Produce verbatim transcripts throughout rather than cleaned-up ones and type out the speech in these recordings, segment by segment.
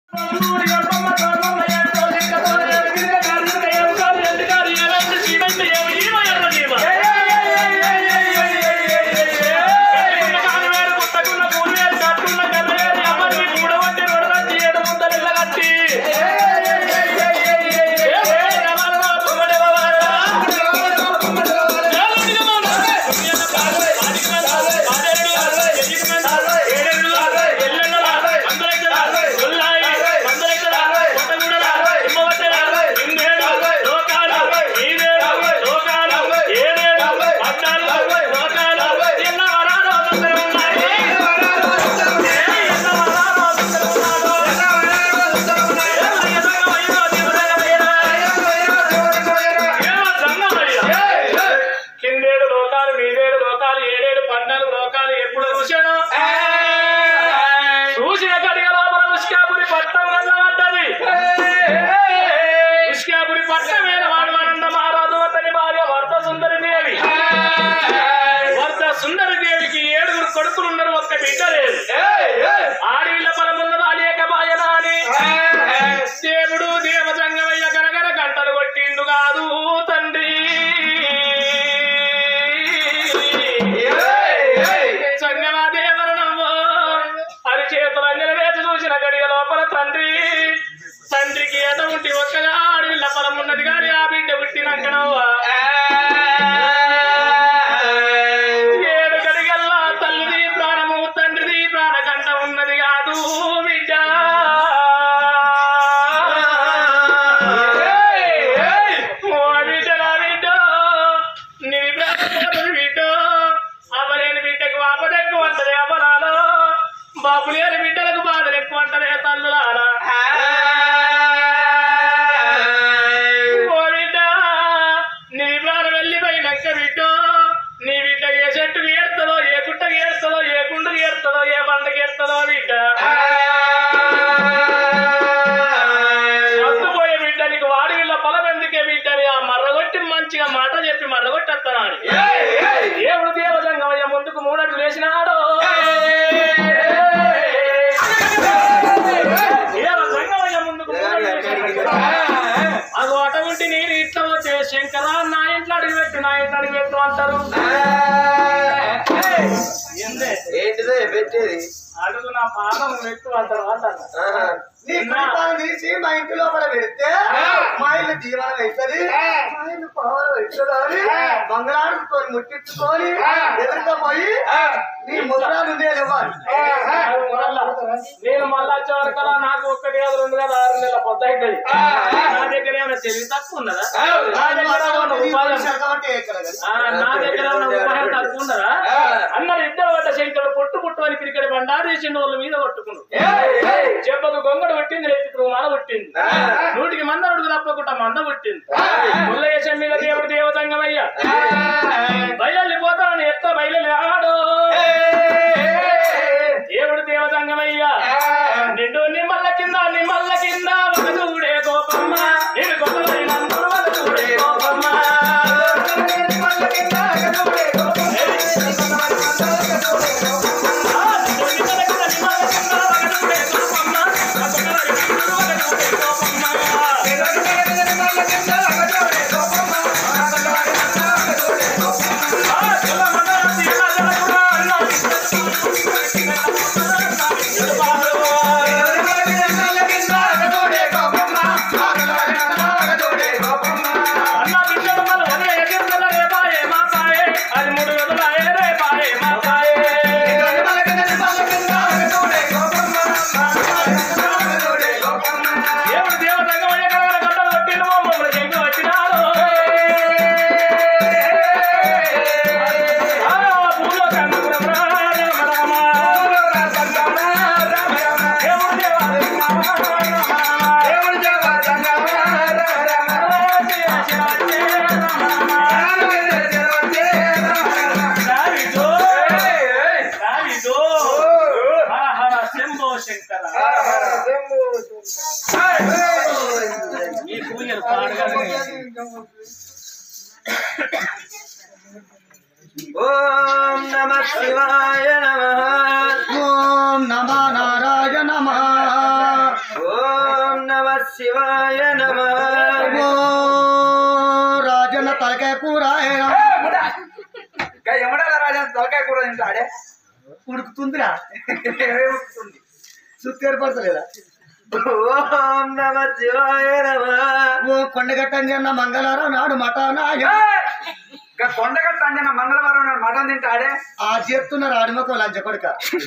అడుగునా పాదం వ్యక్తి అంటారు తీసి మా ఇంటి లోపల పెడితే మా ఇల్లు దీవనం అవుతుంది, మా ఇల్లు పవర్ అవుతుంది. బంగాళాలతో ముట్టించుకొని ఎదురుకపోయి నీ ముద్రాలు ఇవ్వాలి. నేను మళ్ళా వచ్చే వరకలా నాకు ఒక్కటి కాదు రెండు కాదు ఆరు నెలల పొద్దు అవుతుంది. నా దగ్గర ఏమైనా తెలివి తక్కువ ఉన్నదా? నా దగ్గర నా దగ్గర ఉపాయం తక్కువ ఉన్నదా? అన్నది ఇద్దరు పడ్డ శంకరు పొట్టు పుట్టు అని క్రికెట్ బండారు చేసిన వాళ్ళ మీద కొట్టుకున్నాడు. చెప్పకు గొంగడు పుట్టింది, రేపు మన పుట్టింది, నూటికి మంద అడుగు తప్పకుండా మంద పుట్టింది. ముల్లయ్య మీద దేవుడు దేవతంగమయ్యా బయలు పోతానని ఎత్త బయలు రాడు దేవుడు దేవతంగమయ్యా. నిండు నిమ్మల్ల కింద నిమ్మల్ల కింద ఒక చూడే గోపమ్మ, నేను గొప్పలైన చూడే గోపమ్మ. ఓం నమః శివాయ నమః. ఓం నమో నారాయణ నమః. శివాయ నమః రాజన్న తలకాయ కూర ఎమడాల రాజా తలకాయ కూర తింటాడే ఉడుకుతుందిరా ఉడుకుతుంది సుత్తి ఏర్పడతలేదా ఓం నమ శివాయ నమః ఓ కొండగట్టంజన్న మంగళవారం నాడు మటానా కొండగట్ట అంజన మంగళవారం నాడు మటన్ తింటాడే ఆ చేస్తున్నారు ఆడిమకం లంచ కొడుక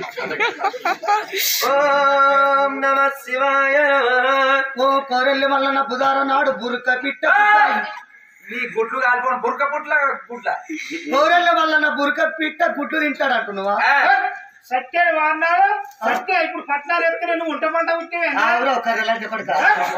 ఓం నమ శివాయ నమః ఓ కోరెల్లి మల్లన్న బుధారం నాడు బురక పిట్ట నీ గుడ్లు కాలిపోయిన బుర్క పుట్ల గుడ్ల కోరెల్లి మల్లన్న బురక పిట్ట గుడ్లు తింటాడు అంటున్నావా సత్యాడు వాడినాడు సత్య ఇప్పుడు పట్నాలు ఎత్తుకుని నువ్వు ఉంటమంట ఉంటే కర్ర లంచ కొడుక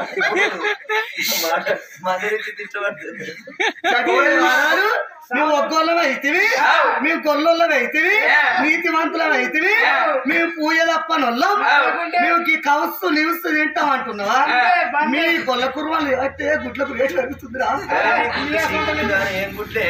మేము ఒగ్గోళ్ళం అయితివి మేము గొల్లోళ్ళం అయితివి నీతిమంతులం అయితివి మేము పూజ తప్పనొల్లం మేము ఈ కవస్తు నివస్తు తింటాం అంటున్నావా మీ గొల్ల కుర్వాళ్ళు అంటే గుడ్లకు రేటు పెరుగుతుందిరా ఏం గుడ్లే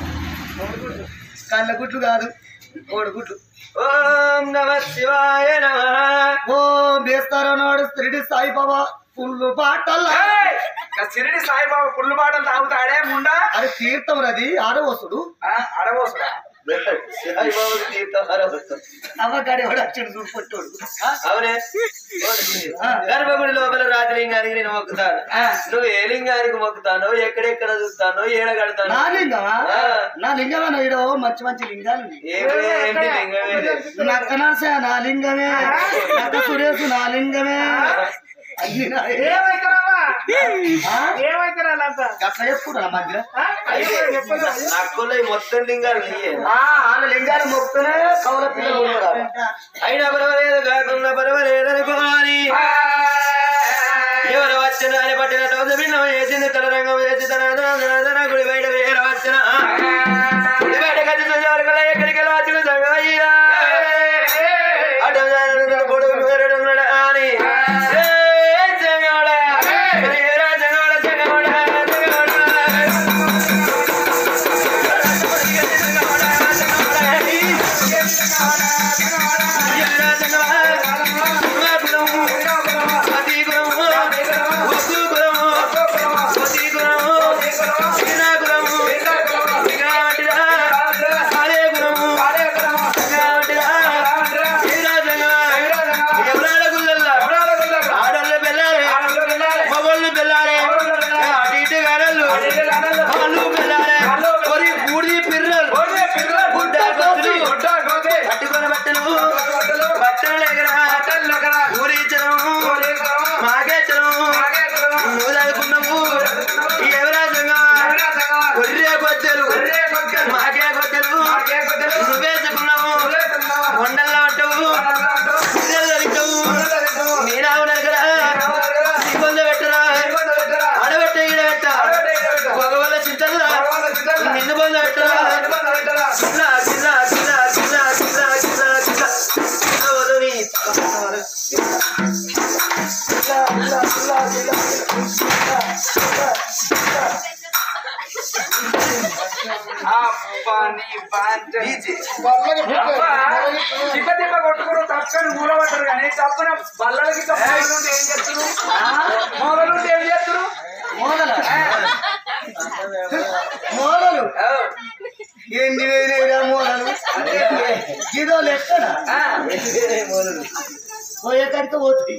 కళ్ళ గుడ్లు కాదు కోడిగుడ్లు ఓం నమ శివాయ నమః ఓ బేస్తారో నాడు శ్రీడి సాయిబాబా పుల్లు పాటల్లా సిరిడి సాయిబాబా పుల్లు బాటలు తాగుతాడే ముండా అది తీర్థం రది ఆడవసుడు అడవోసుడా సాయిబాబు తీర్థం అరవస్తాడు అవ్వగాడి వాడు అచ్చడు చూపట్టోడు అవునే గర్భగుడి లోపల రాత్రి లింగానికి నేను మొక్కుతాను నువ్వు ఏ లింగానికి మొక్కుతానో ఎక్కడెక్కడ చూస్తానో ఏడ కడతాను నా లింగమా నా లింగమే ఈడో మంచి మంచి లింగాలు ఏంటి లింగమే నక్క నరస నా లింగమే నక్క సురేష్ నా లింగమే అన్ని అట్లా చెప్పురా మధ్య నక్కులో మొత్తం లింగాలు వాళ్ళ లింగాలు మొక్కునే కౌల పిల్లలు అయినా పర్వాలేదు కాకుండా పర్వాలేదు అనుకోని ఎవరు వచ్చిన అని పట్టిన రోజు భిన్నం వేసింది తన రంగం వేసి తన గుడి బయట వేర వచ్చిన గుడి బయట కట్టి చూసేవారు ఎక్కడికి వచ్చిన సంగయ్యా అటు కొడుకు వేరడున్నాడు అని చిక్క తిప్ప కొట్టుకుని తప్పని మూల పట్టరు కానీ తప్పన బల్లలకి తప్పనుంటే ఏం చేస్తారు మూలలుంటే ఏం చేస్తారు మోదల మోదలు ఎన్ని వేలేరా మోదలు ఇదో లెక్కన పోయేకడికి పోతుంది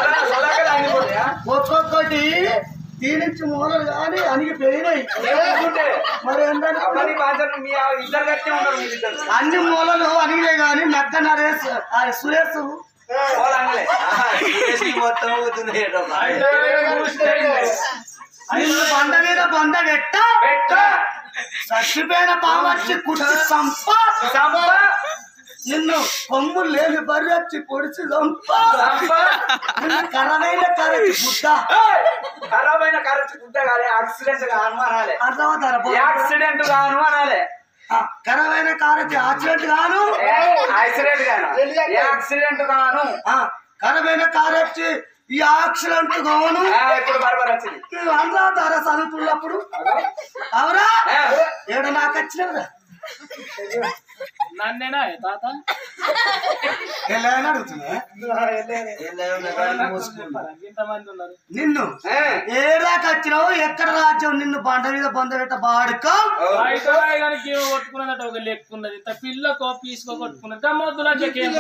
ఒక్కొక్కటి దీనించి మూలలు కానీ అనికి పెరిగినాయి మరి అన్ని మూలలు అనిగినాయి కానీ నక్క నరేష్ సురేష్ మొత్తం అవుతుంది బండ మీద బండ పెట్ట చచ్చిపోయిన పావచ్చి కుట్టి సంప సంప నిన్ను కొమ్ము లేని బర్రె వచ్చి పొడిచి చంప కరమైన కరచి గుడ్డ ఖరాబైన కరచి గుడ్డ కాదు యాక్సిడెంట్ గా అనుమానాలే అర్థమవుతారా యాక్సిడెంట్ గా అనుమానాలే కరమైన కారచి యాక్సిడెంట్ గాను యాక్సిడెంట్ గాను యాక్సిడెంట్ గాను కరమైన కారచి ఈ యాక్సిడెంట్ గాను ఇప్పుడు బరబర్ వచ్చింది అన్నాతారా చదువుతున్నప్పుడు అవునా ఏడ నాకు వచ్చినదా నన్నేనా తాత ఎలాగని అడుగుతున్నా ఇంతమంది ఉన్నారు నిన్ను ఏడాకి వచ్చినావు ఎక్కడ రాజ్యం నిన్ను బండ మీద బంద పెట్ట బాడుకో కానీ గేమ్ కొట్టుకున్నట్టు ఒక లెక్క ఉన్నది ఇంత పిల్లకు పీసుకో కొట్టుకున్నది గమ్మొద్దులా ఏం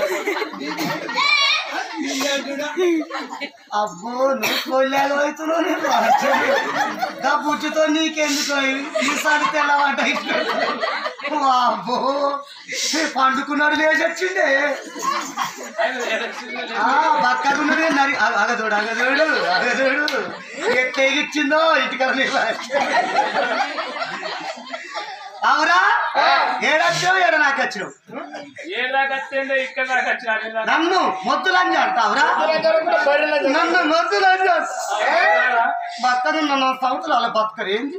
అబ్బో నువ్వు కోళ్ళగా అవుతున్నావు బుజ్జుతో నీకెందుకు ఈసారి తెల్లవాట అబ్బో పండుకున్నాడు లేచొచ్చిండే బక్కడున్నదే నరి అగదోడు అగదోడు అగదోడు ఎట్టేగిచ్చిందో ఇటుక అవురా ఏడొచ్చావు ఏడ నాకు వచ్చినావు నన్ను మొద్దులంజ అంటావురా నన్ను మొద్దులంజ బతకను నా సంవత్సరాలు అలా బతకరు ఏంది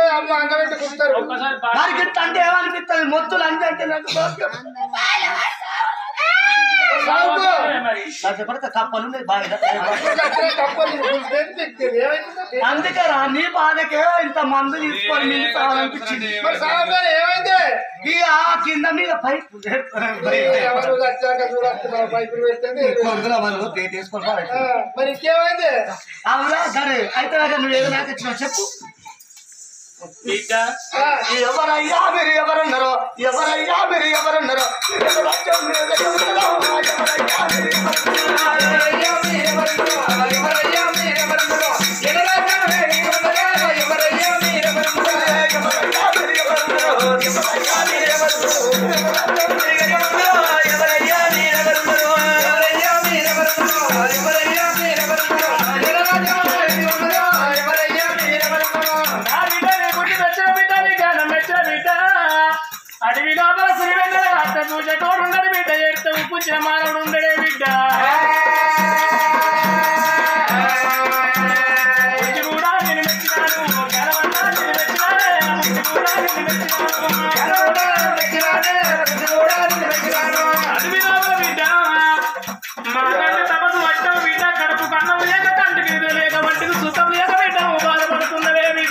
వారికి అంటే ఏమనిపిస్తుంది మొద్దులంజ అంటే నాకు కప్పలు అందుకేరా నీ బాధకే ఇంత మందు తీసుకొని మీరు సావాలనిపించింది ఇక కింద మీద పైపు మరి ఇంకేమైంది అవునా సరే అయితే నువ్వు ఏదో నాకు వచ్చినావు చెప్పు ఎవరయ్యా మీరు ఎవరున్నారో ఎవరయ్యా మీరు ఎవరున్నారో అడవి లోపల శ్రీవెంకట అత్త చూసేటోడు ఉండడు బిడ్డ ఎడుతూ పుచ్చిన మానవుడు ఉండడే బిడ్డ ముచ్చి కూడా నేను మెచ్చినాను గెలవన్నా నేను మెచ్చినానే ముచ్చి కూడా నేను మెచ్చినాను అడవి లోపల బిడ్డ మా కంటే తపసు వచ్చావు బిడ్డ కడుపు కన్నం లేక కంటికి లేక వంటికి సుఖం లేక బిడ్డ బాధపడుతున్నవే బిడ్డ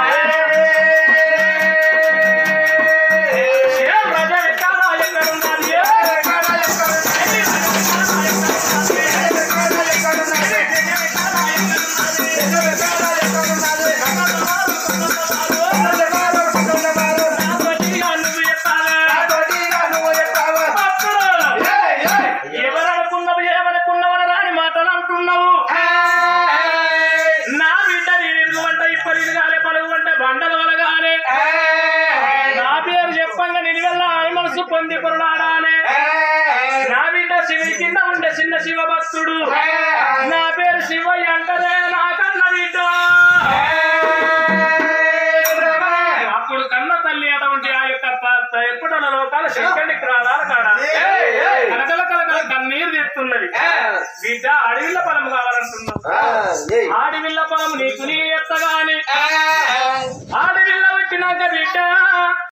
పొంది పొరలాడానే నా బిడ్డ శివుడి కింద ఉండే చిన్న శివ భక్తుడు నా పేరు శివయ్య అంటదే నా కన్న బిడ్డ అప్పుడు కన్న తల్లి అటువంటి ఆ యొక్క ఎప్పుడన్న లోకాల శంకడి ప్రాణాల కాడ కలకల కలకల కన్నీరు తెస్తున్నది బిడ్డ అడవిల్ల పొలం కావాలంటున్నావు అడవిల్ల పొలం నీకు నీ ఎత్తగాని అడవిల్ల పెట్టినాక బిడ్డ